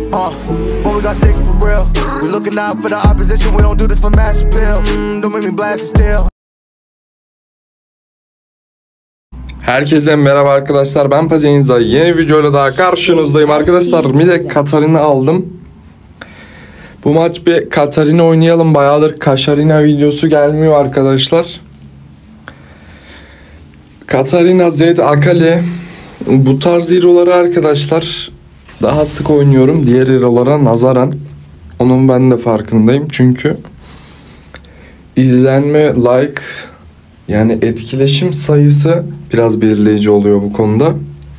But we got sticks for real. We looking out for the opposition. We don't do this for mass appeal. Don't make me blast it still. Herkese merhaba arkadaşlar, ben Pazenza. Yeni videoyla daha karşınızdayım arkadaşlar. Millet Katarina aldım. Bu maç bir Katarina oynayalım. Bayağıdır Kaşarina videosu gelmiyor arkadaşlar. Katarina, Zed, Akali, bu tarz hero'ları arkadaşlar daha sık oynuyorum diğer hero'lara nazaran. Onun ben de farkındayım çünkü izlenme, like, yani etkileşim sayısı biraz belirleyici oluyor bu konuda.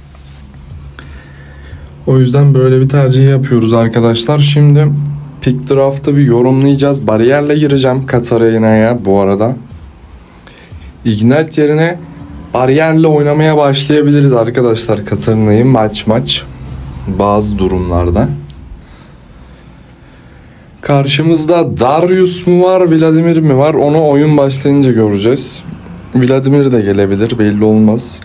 O yüzden böyle bir tercih yapıyoruz arkadaşlar. Şimdi pick draft'ı bir yorumlayacağız. Bariyerle gireceğim Katarina'ya bu arada. Ignite yerine bariyerle oynamaya başlayabiliriz arkadaşlar Katarina'yı maç bazı durumlarda. Karşımızda Darius mu var, Vladimir mi var? Onu oyun başlayınca göreceğiz. Vladimir de gelebilir, belli olmaz.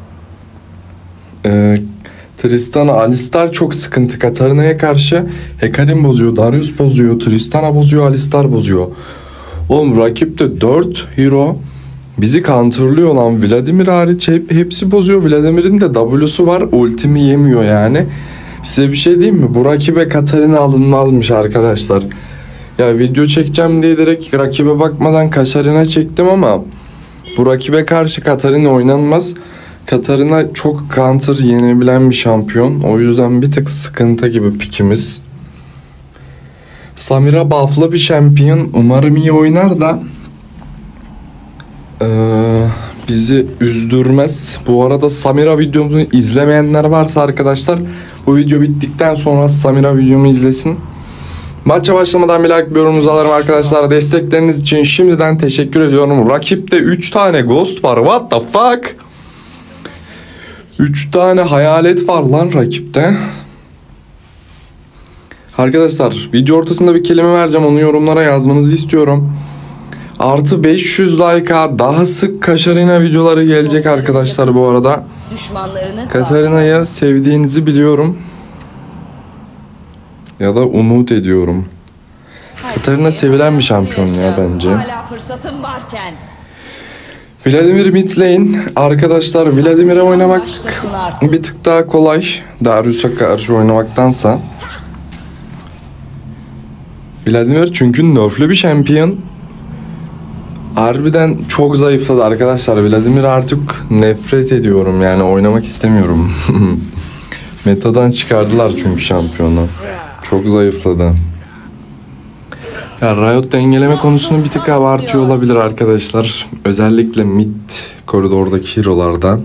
Tristana, Alistar çok sıkıntı Katarina'ya karşı. Hecarim bozuyor, Darius bozuyor, Tristana bozuyor, Alistar bozuyor. Oğlum rakipte 4 hero bizi counterlıyor lan. Vladimir hariç hepsi bozuyor. Vladimir'in de W'su var, ultimi yemiyor yani. Size bir şey diyeyim mi? Bu rakibe Katarina alınmazmış arkadaşlar. Ya video çekeceğim diye direkt rakibe bakmadan Katarina çektim ama bu rakibe karşı Katarina oynanmaz. Katarina çok counter yenebilen bir şampiyon. O yüzden bir tık sıkıntı gibi pikimiz. Samira buff'lı bir şampiyon. Umarım iyi oynar da bizi üzdürmez. Bu arada Samira videomu izlemeyenler varsa arkadaşlar, bu video bittikten sonra Samira videomu izlesin. Maça başlamadan bir like, bir yorumunuzu alırım arkadaşlar. Destekleriniz için şimdiden teşekkür ediyorum. Rakipte 3 tane ghost var. What the fuck? 3 tane hayalet var lan rakipte. Arkadaşlar video ortasında bir kelime vereceğim. Onu yorumlara yazmanızı istiyorum. Artı 500 like'a daha sık Kaşarina videoları gelecek arkadaşlar bu arada. Katarina'yı sevdiğinizi biliyorum. Ya da umut ediyorum. Katarina sevilen bir şampiyon ya bence. Vladimir mid lane. Arkadaşlar Vladimir'e oynamak bir tık daha kolay Darius'a karşı oynamaktansa. Vladimir çünkü nerflü bir şampiyon. Harbiden çok zayıfladı arkadaşlar. Vladimir artık nefret ediyorum yani, oynamak istemiyorum. Metadan çıkardılar çünkü şampiyonu. Çok zayıfladı. Ya Riot dengeleme konusunu bir tık abartıyor olabilir arkadaşlar. Özellikle mid koridordaki hero'lardan.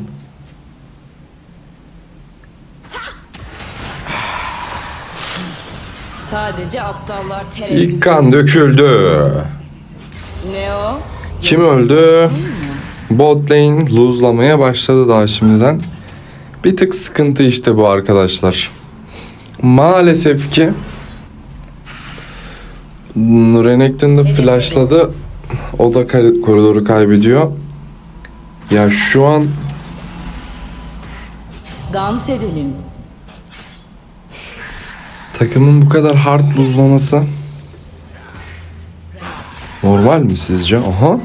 Sadece aptallar İlk kan döküldü. Ne o? Kim öldü? Bot lane lose'lamaya başladı daha şimdiden. Bir tık sıkıntı işte bu arkadaşlar. Maalesef ki Renekton da flashladı. O da koridoru kaybediyor. Ya şu an dans edelim. takımın bu kadar hard lose'laması normal mi sizce? Aha.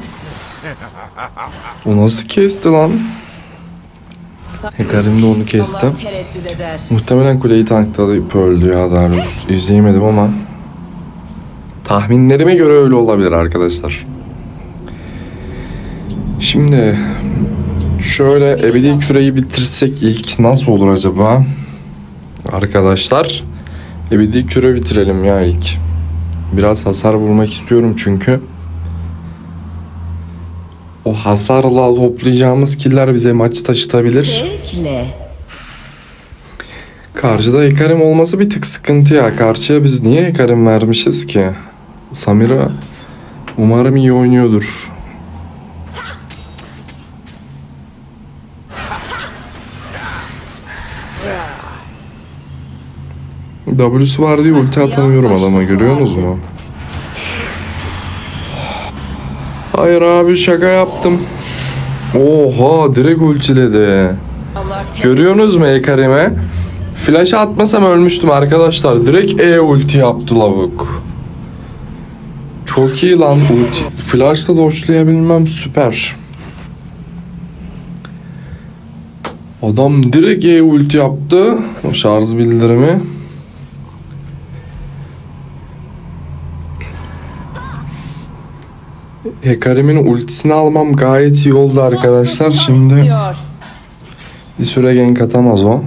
O nasıl kesti lan? Hecarim de onu kesti. Muhtemelen kuleyi tanklayıp öldü ya Darius. İzleyemedim ama tahminlerime göre öyle olabilir arkadaşlar. Şimdi şöyle ebedi küreyi bitirsek ilk nasıl olur acaba? Arkadaşlar ebedi küre bitirelim ya ilk. Biraz hasar vurmak istiyorum çünkü o hasarla toplayacağımız killer bize maçı taşıtabilir. Bekle. Karşıda Hecarim olması bir tık sıkıntı ya. Karşıya biz niye Hecarim vermişiz ki? Samira umarım iyi oynuyordur. W'su var diye ulti atamıyorum adama, görüyorsunuz mu? Hayır abi, şaka yaptım. Oha, direkt ultiledi. Görüyorsunuz mu Hecarim'e? Flash'ı atmasam ölmüştüm arkadaşlar. Direkt ulti yaptı lavuk. Çok iyi lan ulti. Flash'la dodge'layabilmem süper. Adam direkt ulti yaptı. O şarj bildirimi. Hecarim'in ultisini almam gayet iyi oldu arkadaşlar. Şimdi bir süre gank atamaz o.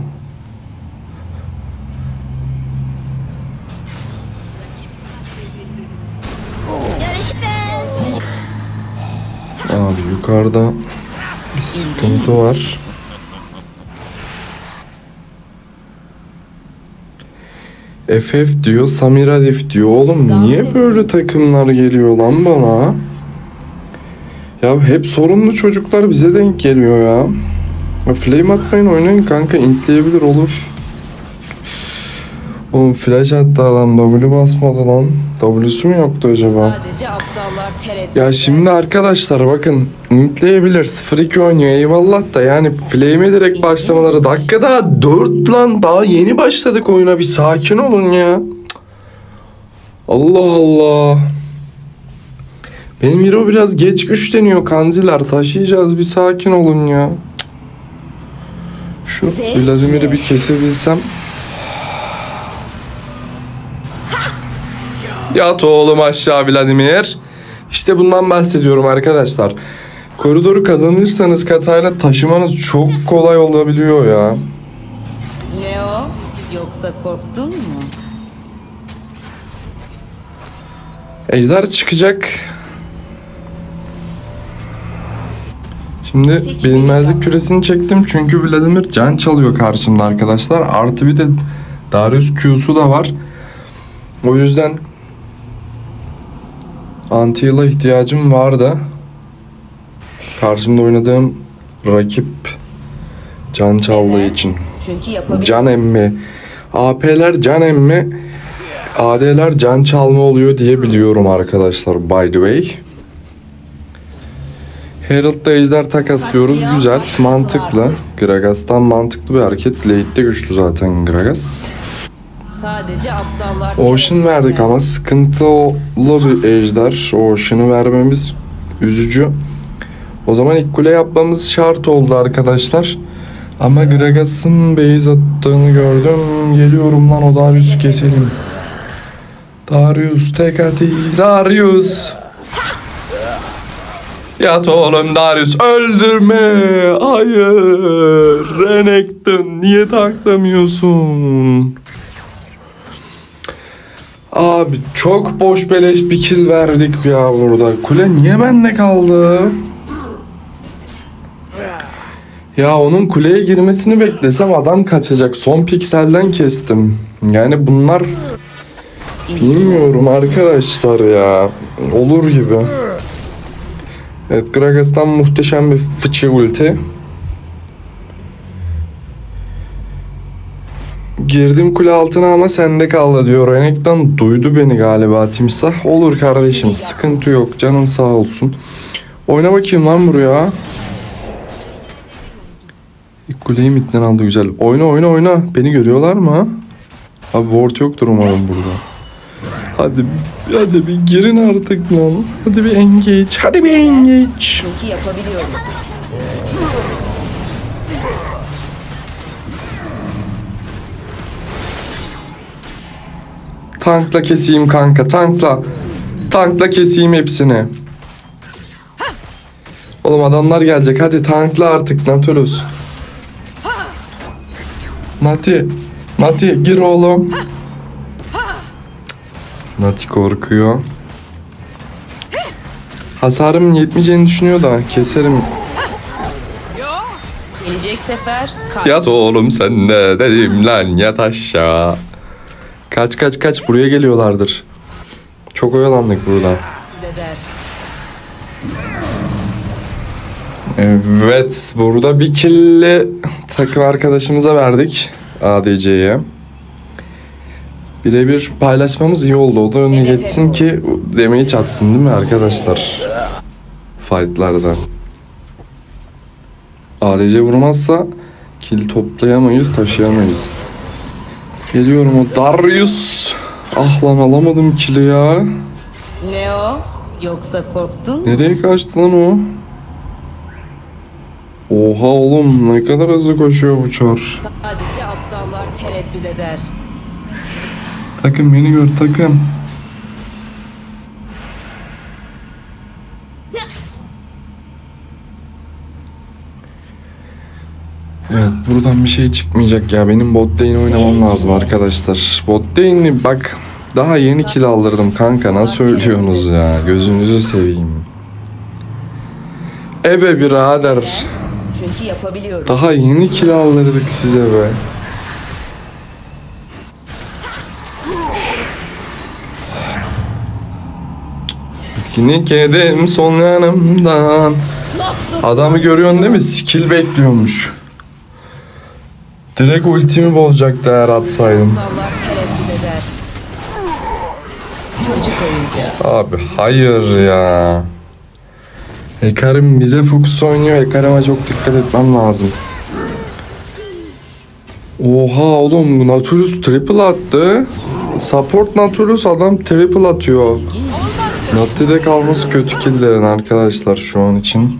Abi yukarıda bir sıkıntı var. FF diyor, Samira Dif diyor. Oğlum niye böyle takımlar geliyor lan bana? Ya hep sorunlu çocuklar bize denk geliyor ya. Flame atmayın, oynayın kanka, intleyebilir olur. Oğlum flash attı adam, W basmadı lan. W'su mu yoktu acaba? Sadece aptallar tereddüt Ya şimdi arkadaşlar bakın, intleyebilir, 0-2 oynuyor eyvallah da yani flame'e direkt başlamaları, dakika daha 4 lan, daha yeni başladık oyuna, bir sakin olun ya. Allah Allah. Benim hero biraz geç güçleniyor kanziler, taşıyacağız, bir sakin olun ya. Şu Vladimir'i bir kesebilsem. Yat oğlum aşağı Vladimir. İşte bundan bahsediyorum arkadaşlar. Koridoru kazanırsanız katayla taşımanız çok kolay olabiliyor ya. Ne o? Yoksa korktun mu? Ejder çıkacak. Şimdi bilinmezlik küresini çektim çünkü Vladimir can çalıyor karşımda arkadaşlar. Artı bir de Darius Q'su da var. O yüzden anti-heal'a ihtiyacım vardı. Karşımda oynadığım rakip can çaldığı için. Çünkü Can emmi. AP'ler can emmi. AD'ler can çalma oluyor diye biliyorum arkadaşlar, by the way. Herald'da ejder takaslıyoruz. Güzel, mantıklı. Gragas'tan mantıklı bir hareket. Late'de güçlü zaten Gragas. sadece aptallar Ocean verdik ama sıkıntılı bir ejder. Ocean'ı vermemiz üzücü. O zaman ilk kule yapmamız şart oldu arkadaşlar. Ama Gragas'ın base attığını gördüm. Geliyorum lan, o Darius'u keselim. Darius tek atı. Darius. Yat oğlum Darius, öldürme. Hayır. Renekton niye taklamıyorsun? Abi çok boş beleş bir kill verdik ya burada. Kule niye bende kaldı? Ya onun kuleye girmesini beklesem adam kaçacak. Son pikselden kestim. Yani bunlar bilmiyorum arkadaşlar ya. Olur gibi. Evet, Gragas'tan muhteşem bir fıçı ulti. Girdim kule altına ama sende kaldı diyor. Renekton duydu beni galiba timsah. Olur kardeşim, sıkıntı yok, canın sağ olsun. Oyna bakayım lan buraya. İlk kuleyi midden aldı, güzel. Oyna oyna oyna. Beni görüyorlar mı? Abi ward yoktur umarım burada. Hadi bir girin artık lan. Hadi bir engage. Hadi bir engage. çünkü yapabiliyorum. Tankla keseyim kanka, tankla. Tankla keseyim hepsini. Oğlum adamlar gelecek, hadi tankla artık Nautilus. Nati gir oğlum. Nati korkuyor. Hasarım yetmeyeceğini düşünüyor da keserim. Gelecek sefer kaç. Yat oğlum sen de dedim lan, yat aşağı. Kaç buraya geliyorlardır. Çok oyalandık burada. Deder. Evet, burada bir kill'i takım arkadaşımıza verdik, ADC'ye. Birebir paylaşmamız iyi oldu. O da önüne geçsin ki damage atsın değil mi arkadaşlar? Fight'larda. ADC vurmazsa kill toplayamayız, taşıyamayız. Geliyorum o Darius. Ah lan alamadım kili ya. Ne o? Yoksa korktun? Nereye kaçtı lan o? Oha oğlum ne kadar hızlı koşuyor bu çar. Sadece aptallar tereddüt eder. Takım beni gör takım. Evet buradan bir şey çıkmayacak ya. Benim bot lane oynamam lazım arkadaşlar. Bot lane'i bak daha yeni kill aldırdım kanka. Nasıl söylüyorsunuz ya? Gözünüzü seveyim. Ebe birader. Çünkü yapabiliyorum. Daha yeni kill aldırdık size be. Etkinlik yedim son yanımdan. Adamı görüyorsun değil mi? Skill bekliyormuş. Direkt ultimi bozacaktı eğer atsaydım. Aptallar tereddüt eder. Çocuk oyuncağı. Abi hayır ya. Hekarim bize fokus oynuyor. Hekarime çok dikkat etmem lazım. Oha oğlum Nautilus triple attı. Support Nautilus adam triple atıyor. Natti'de kalması kötü killerin arkadaşlar şu an için.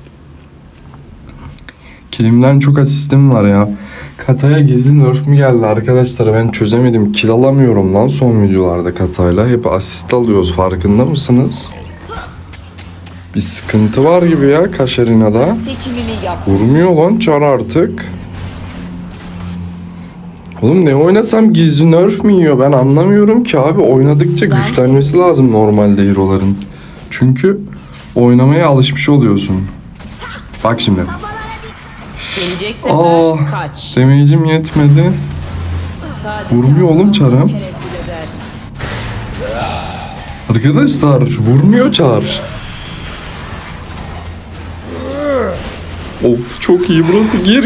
Killimden çok asistim var ya. Kata'ya gizli nerf mü geldi arkadaşlar, ben çözemedim. Kill alamıyorum lan son videolarda Kata'yla. Hep asist alıyoruz, farkında mısınız? Bir sıkıntı var gibi ya Kaşarina'da. Seçimimi yap. Vurmuyor lan Çar artık. Oğlum ne oynasam gizli nerf mi yiyor, ben anlamıyorum ki abi. Oynadıkça güçlenmesi lazım normalde hero'ların. Çünkü oynamaya alışmış oluyorsun. Bak şimdi. Gelecek sefer kaç. Damage'im yetmedi. Sadece Vurmuyor oğlum aptallar Çar'ım. tereddüt eder. Arkadaşlar vurmuyor Çar. Of çok iyi burası, gir.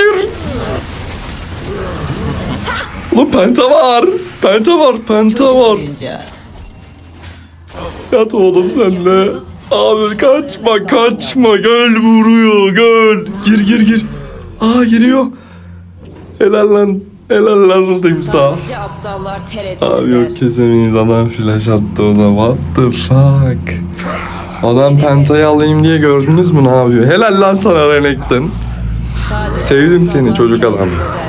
Oğlum penta var. Penta var. Oyuncağı. Yat oğlum sen de. Abi kaçma. Gel vuruyor gel. Gir. Aa giriyor. Helal lan timsah. Sadece aptallar tereddüt Abi eder. yok kesemeyiz, adam flash attı o da. What the fuck. Adam pentayı alayım diye gördünüz mü ne yapıyor? Helal lan sana Renekton. Sadece Sevdim seni aptallar çocuk adam. tereddüt eder.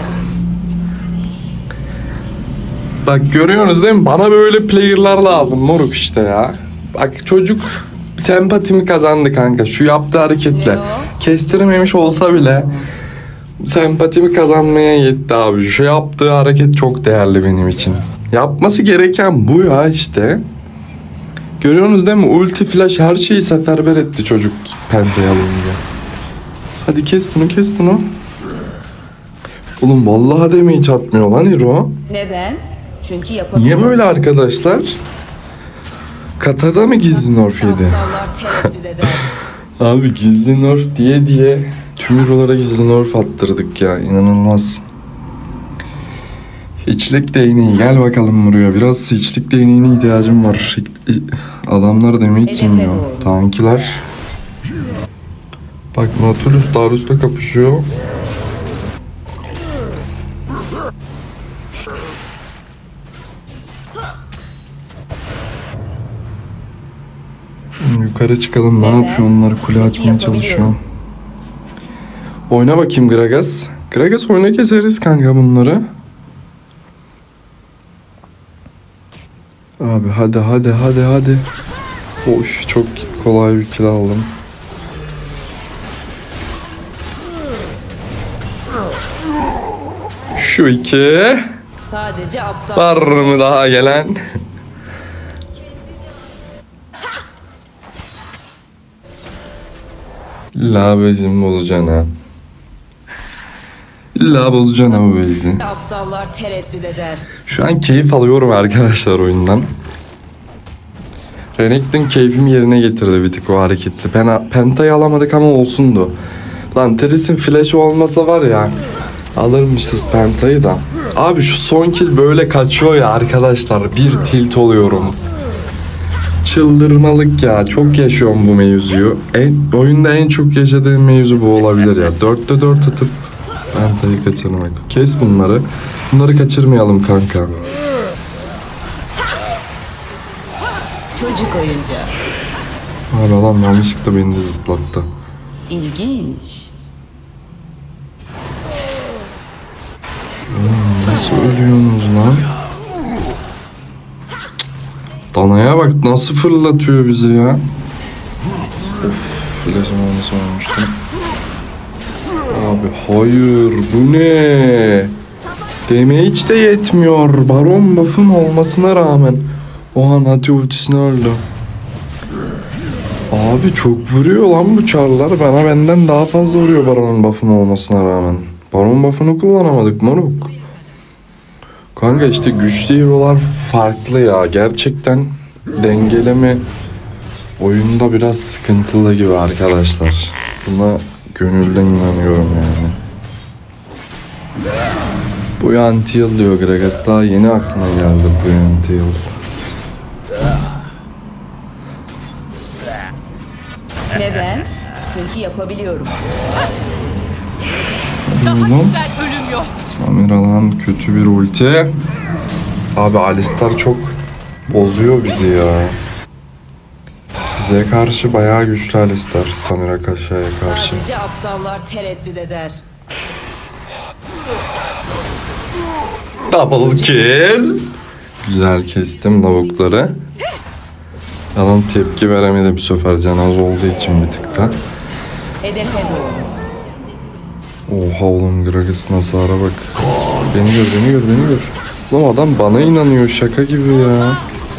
Bak görüyorsunuz değil mi? Bana böyle player'lar lazım moruk işte ya. Bak çocuk sempatimi kazandı kanka şu yaptığı hareketle. Ne o? Kestirememiş olsa bile sempatimi kazanmaya yetti abi. Şu yaptığı hareket çok değerli benim için. Yapması gereken bu ya işte. Görüyorsunuz değil mi? Ulti, flash her şeyi seferber etti çocuk pentayı alınca. Hadi kes bunu. Oğlum vallahi demeyi çatmıyor lan hero. Neden? Çünkü yapabiliyorum. Niye böyle arkadaşlar? Kata'da mı gizli nerf yedi? Aptallar tereddüt eder. Abi gizli nerf diye tüm hero'lara gizli nerf attırdık ya, inanılmaz. Hiçlik değneği gel bakalım buraya, biraz hiçlik değneğine ihtiyacım var. Adamlar demeyi Hedefe çinmiyor. doğru. Tankiler. Bak Nautilus Darius'la kapışıyor. Yukarı çıkalım. Ne yapıyor onlar? Kule Çünkü açmaya çalışıyor. yapabiliyorum. Oyna bakayım Gragas. Gragas oyna, keseriz kanka bunları. Abi hadi. Of çok kolay bir kill aldım. Şu iki. Sadece aptal. Var mı daha gelen? İlla bezim bozacaksın ha. İlla bozacaksın ha bu bezi. Aptallar tereddüt eder. Şu an keyif alıyorum arkadaşlar oyundan. Renekton keyfimi yerine getirdi bir tık o hareketli. Penta'yı alamadık ama olsundu. Lan Teris'in flash'ı olmasa var ya, alırmışız Penta'yı da. Abi şu son kill böyle kaçıyor ya arkadaşlar. Bir tilt oluyorum. Çıldırmalık ya. Çok yaşıyorum bu mevzuyu. Oyunda en çok yaşadığım mevzu bu olabilir ya. 4'te 4 atıp Penta'yı kaçırmak. Kes bunları. Bunları kaçırmayalım kanka. Çocuk oyuncağı. Abi adam yanlışlıkla beni de zıplattı. İlginç. Nasıl ölüyorsunuz lan? Danaya bak nasıl fırlatıyor bizi ya. Of, flash'ım olması olmuştu. Abi hayır, bu ne? Damage de yetmiyor. Baron buff'un olmasına rağmen. Oha, Nati ultisini öldü. Abi çok vuruyor lan bu çarlar. Benden daha fazla vuruyor Baron'un buff'un olmasına rağmen. Baron buff'unu kullanamadık moruk. Kanka işte güçlü hero'lar farklı ya. Gerçekten dengeleme oyunda biraz sıkıntılı gibi arkadaşlar. Buna gönülden inanıyorum yani. Bu Antil diyor Gragas. Daha yeni aklına geldi bu Antil. Neden? Çünkü yapabiliyorum. Oğlum. Ölüm yok. Samiralan kötü bir ulti. Abi Alistar çok bozuyor bizi ya. Bize karşı bayağı güçlü Alistar. Samira Kaşa'ya karşı. Sadece aptallar tereddüt eder. Double kill. Güzel kestim lavukları. Yalan tepki veremedi bu sefer, canaz olduğu için bir tık da. Hedefe doğru. Oha oğlum, Gragas hasara bak. Beni gör, beni gör, beni gör. Oğlum adam bana inanıyor, şaka gibi ya.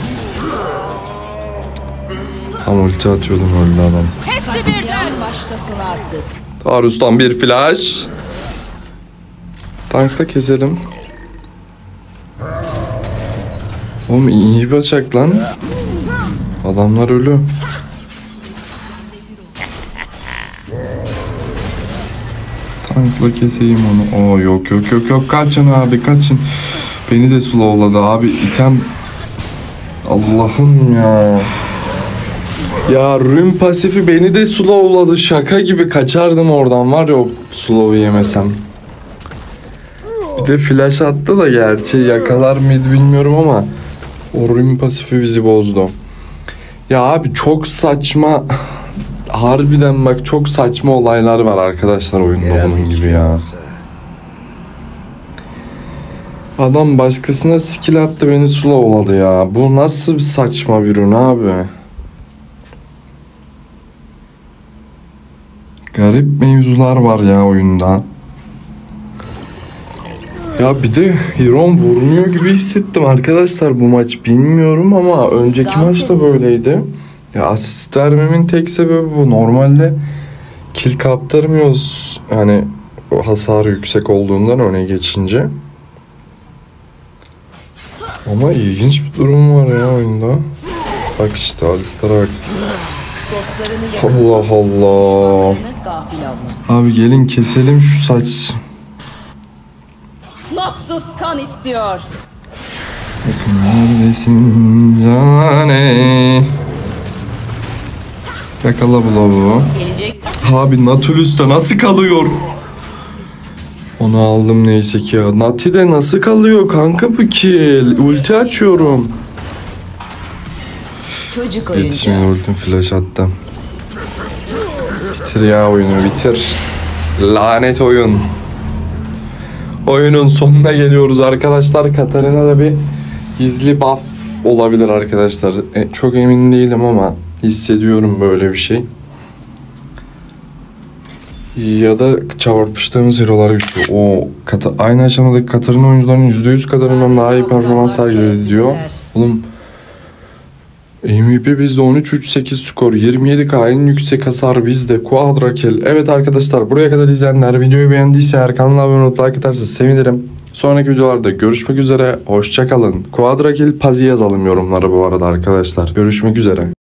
Tam ulti atıyordum, öldü adam. Hepsi birden. Başlasın artık. Darius'tan bir flash. Tankta keselim. Oğlum iyi bir bıçak lan. Adamlar ölü. Tankla keseyim onu. Oo yok yok yok yok, kaçın abi kaçın. Beni de slowladı abi, item. Allah'ım ya. Ya Rune pasifi beni de slowladı, şaka gibi kaçardım oradan var ya, o slow'u yemesem. Bir de flash attı da, gerçi yakalar mıydı bilmiyorum ama o Rune pasifi bizi bozdu. Ya abi çok saçma, harbiden bak çok saçma olaylar var arkadaşlar oyunda bunun gibi ya. Adam başkasına skill attı, beni slowladı ya. Bu nasıl saçma bir ürün abi. Garip mevzular var ya oyunda. Ya bir de Heron vurmuyor gibi hissettim arkadaşlar bu maç. Bilmiyorum ama önceki maçta böyleydi. Ya asist vermemin tek sebebi bu. Normalde kill kaptırmıyoruz. Yani hasarı yüksek olduğundan öne geçince. Ama ilginç bir durum var ya oyunda. Bak işte Alistar'a bak. Dostlarını Allah Allah. gafil avla. Abi gelin keselim şu saç. Noxus kan istiyor. Neredesin cane? Yakala bu lavuğu. Gelecek. Abi Natulus'ta nasıl kalıyor? Onu aldım neyse ki ya. Nati'de nasıl kalıyor kanka bu kill? Ulti açıyorum. Çocuk Yetişmeyin, oyuncağı. ultim flash attım. Bitir ya oyunu, bitir. Lanet oyun. Oyunun sonuna geliyoruz arkadaşlar. Katarina'da bir gizli buff olabilir arkadaşlar. Çok emin değilim ama hissediyorum böyle bir şey. Ya da çarpıştığımız hero'lar güçlü. Aynı aşamadaki Katarina oyuncularının %100 kadarından daha iyi performans sergiledi diyor. Oğlum MVP bizde 13-3-8 skor, 27k en yüksek hasar bizde, quadra kill. Evet arkadaşlar, buraya kadar izleyenler videoyu beğendiyse eğer kanala abone olup like atarsa sevinirim. Sonraki videolarda görüşmek üzere, hoşça kalın. Quadra kill Pazi yazalım yorumlara bu arada arkadaşlar. Görüşmek üzere.